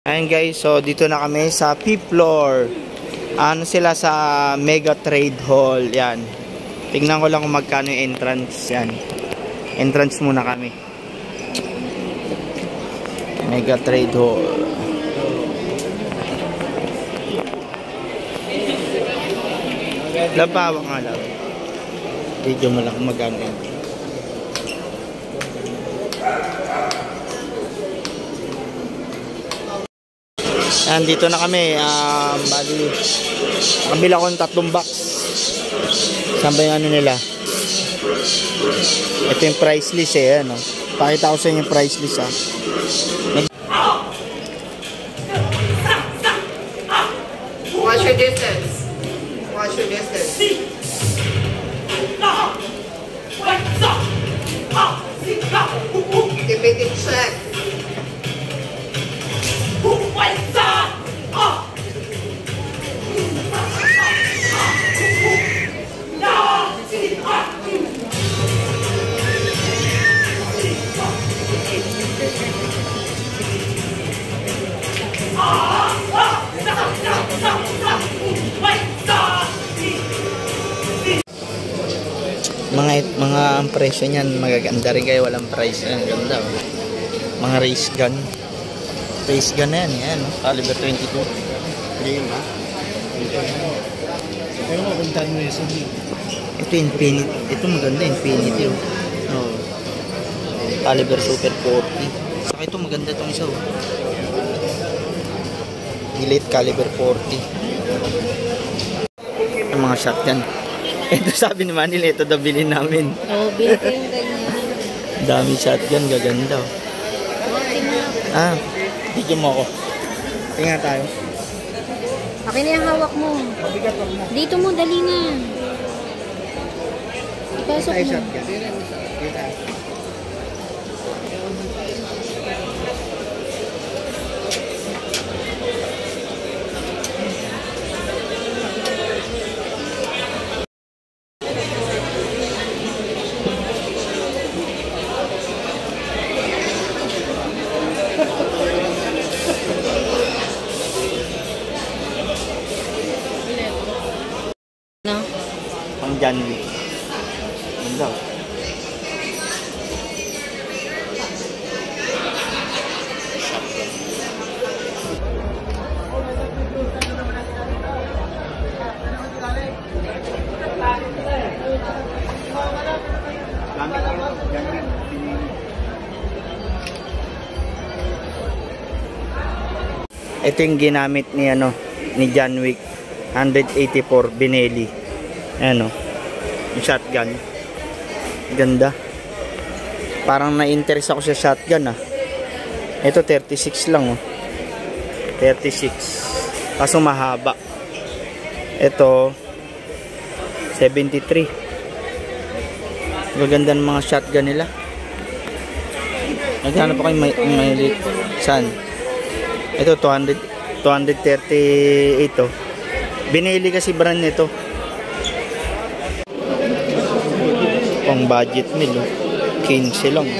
Ayan guys, so dito na kami sa fifth floor. Ano sila sa Mega Trade Hall. Yan. Tingnan ko lang kung magkano yung entrance. Yan. Entrance muna kami. Mega Trade Hall. Labawak nga lang. Video mo lang kung magkano yun. Yan, dito na kami. Bali, nakabila ko ng 3 box. Saan ba yung ano nila? Ito yung price list eh. Ano? Pakita ko sa inyo yung price list ha. Watch your distance. Watch your distance. Depending check. Mga presyo niyan magaganda rin kayo, walang price. Ang ganda oh. Mga race gun na yan, yan oh. Caliber 22 lima. Pero mapuntahan mo yun. Ito Infinity, ito maganda, Infinity oh. Oh. Caliber Super 40. Saka ito maganda itong isa oh. Elite Caliber 40. Yung mga shotgun. Ito sabi ni Manila, ito daw bilhin namin. Oo, bilhin ko yung ganyan. Dami shotgun, gaganda oh. Bigyan mo ako. Tingnan tayo. Akin na yung hawak mo. Dito mo, dali na. Ipasok mo. No? Pang John Wick. Ganda. Ito yung ginamit ni ni John Wick 184 Benelli. Ayan o, yung shotgun. Ganda. Parang na-interest ako sa shotgun ah. Ito 36 lang oh. 36. Kaso mahaba. Ito 73. Gaganda ng mga shotgun nila. Naghanap ako yung may saan? Ito 238 oh. Binili kasi brand nito. Pang budget meal oh. 15 lang.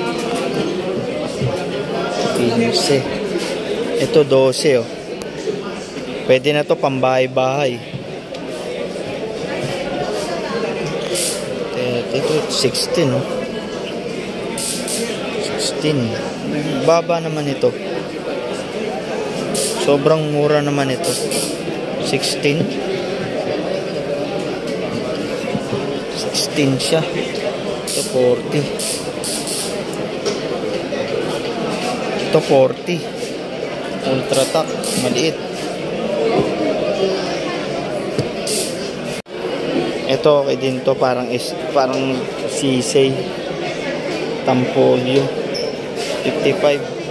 15. Ito 12 oh. Pwede na to pang bahay-bahay. Ito 16 oh. 16. Baba naman ito. Sobrang mura naman ito. 16. 16 siya. Ito 40. Ito 40. Ultra Tac, maliit. Ito okay din to, parang Sisay Tampolio 55.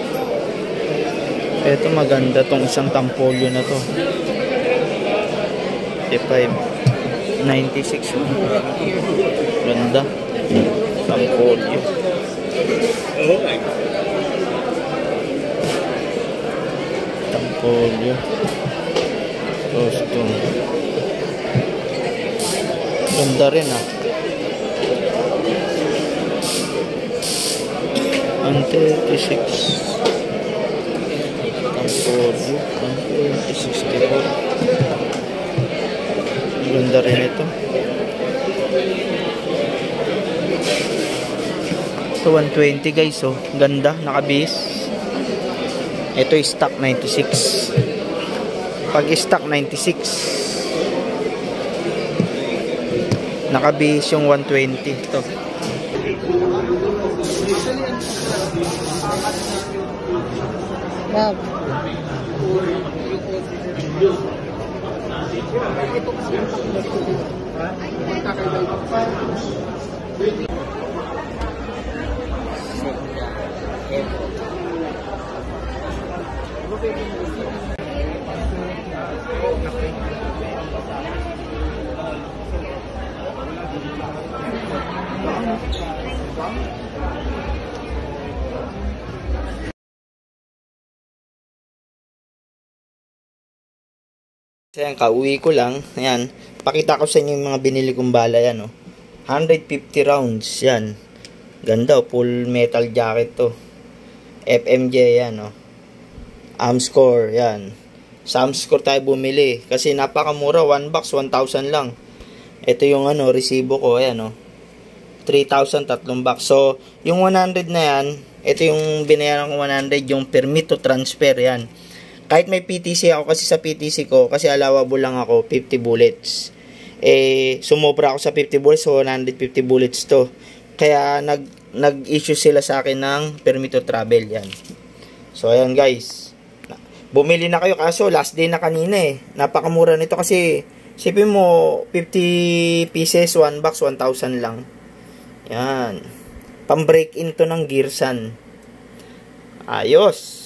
Ito maganda tong isang Tampolio na to. 55. 96 oh. Ganda. Tampolio. Tampolio. Custom. Ganda rin ah. 136. Oreo. 12064. Ganda rin ito. Ito 120 guys, oh. Ganda, nakabis. Ito is stock 96. Pag stock 96. Nakabis yung 120 ito. Wow. Ayan, kauwi ko lang. Ayan, pakita ko sa inyo yung mga binili kong bala. Yan, oh. 150 rounds. Yan. Ganda, oh. Full metal jacket to. FMJ, yan, oh. Amscore, yan. Sa Amscore tayo bumili. Kasi napakamura. 1 box, 1,000 lang. Ito yung, ano, resibo ko. Ayan, oh. 3,000, 3 box. So, yung 100 na yan, ito yung binayaran ko 100, yung permit to transfer, yan. Kahit may PTC ako, kasi sa PTC ko, kasi allowable lang ako, 50 bullets. Sumobra ako sa 50 bullets, so 150 bullets to. Kaya nag-issue sila sa akin ng permit to travel, yan. So, ayan guys. Bumili na kayo, kaso last day na kanina eh. Napakamura nito kasi, sipin mo, 50 pieces, 1 box, 1,000 lang. Yan. Pang-break in to ng Gearsan. Ayos.